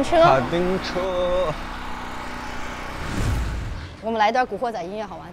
车。 卡丁车。 我们来一段古惑仔音乐好吗？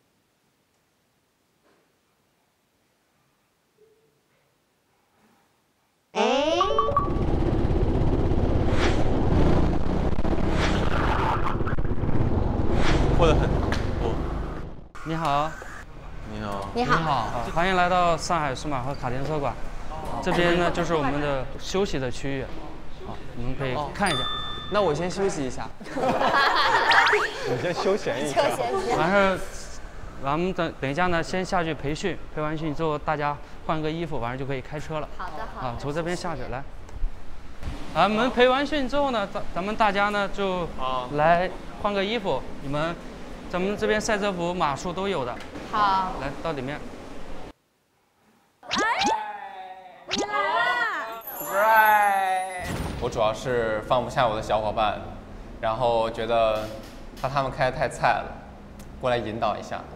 过得很。 你好， 你好。 你好， 欢迎来到上海数码和卡丁车馆。这边呢就是我们的休息的区域，你们可以看一下。 那我先休息一下。 你先休闲一下。 完事儿，咱们等一下呢，先下去培训，培完训之后大家换个衣服，完事就可以开车了。 好的好的。 从这边下去来。我们培完训之后呢，咱们大家呢就来换个衣服，咱们这边赛车服、码数都有的。 好。 来到里面。 你来啦！ 我主要是放不下我的小伙伴，然后觉得怕他们开得太菜了，过来引导一下。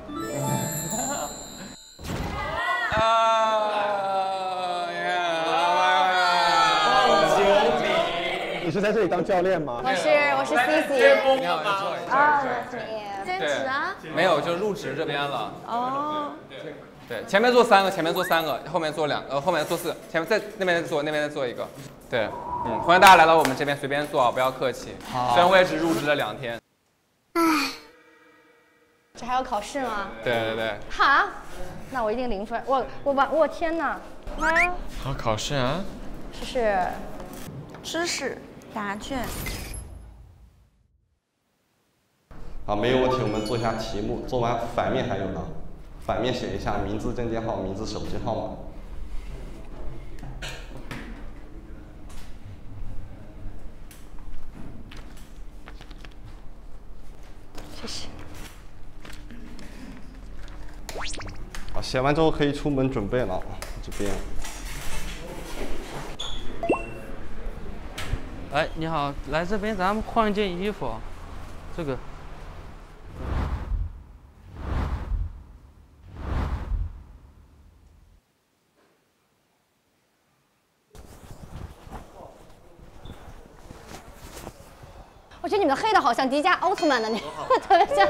你是在这里当教练吗？ 我是 CC。 你好， 啊，你兼职啊？ 没有，就入职这边了。哦。对，前面坐3个，前面坐3个，后面坐2个，后面坐4个，前面在那边坐，那边再坐1个。对，欢迎大家来到我们这边，随便坐啊，不要客气。虽然我也只入职了2天。 唉，这还要考试吗？ 对。 哈，那我一定领出来。我天哪！啊， 好，考试啊？ 是知识答卷。 好，没有问题，我们做一下题目。做完反面还有呢，反面写一下名字、证件号、名字、手机号码。 谢谢。 好，写完之后可以出门准备了。这边。 哎，你好，来这边咱们换一件衣服，这个。 我觉得你们黑的好像迪迦奥特曼的那个，特别像。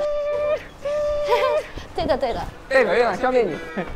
对的。 对了，消灭你。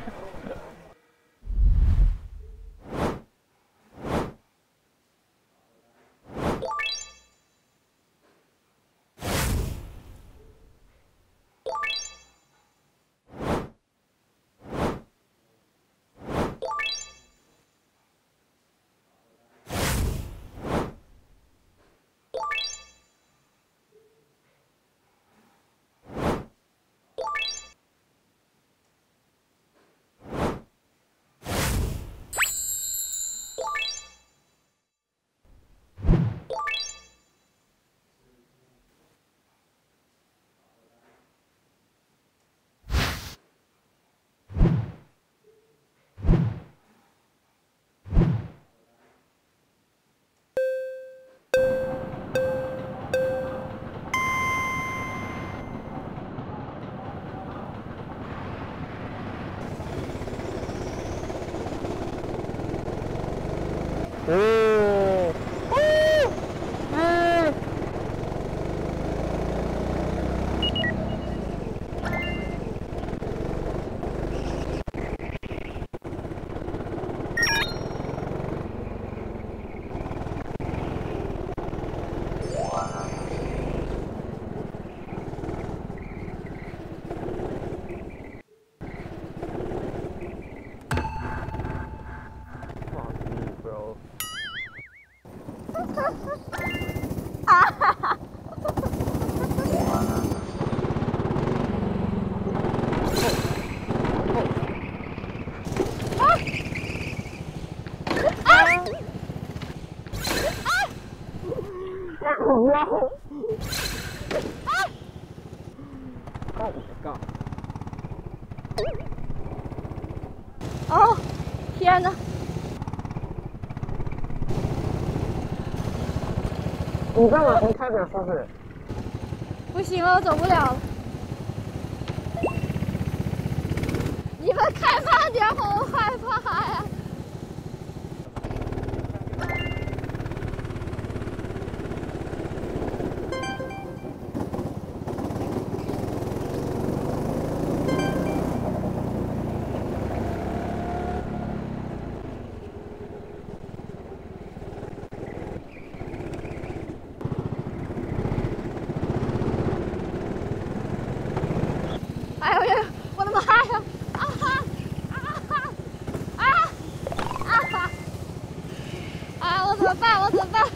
哦，天哪！ 你再往前开点，试试。 不行了，我走不了了。你们开慢点，好害怕呀！ 么办？我怎么办？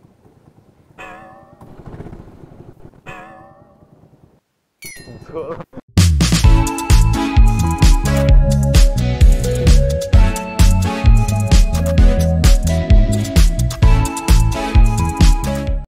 堵车了。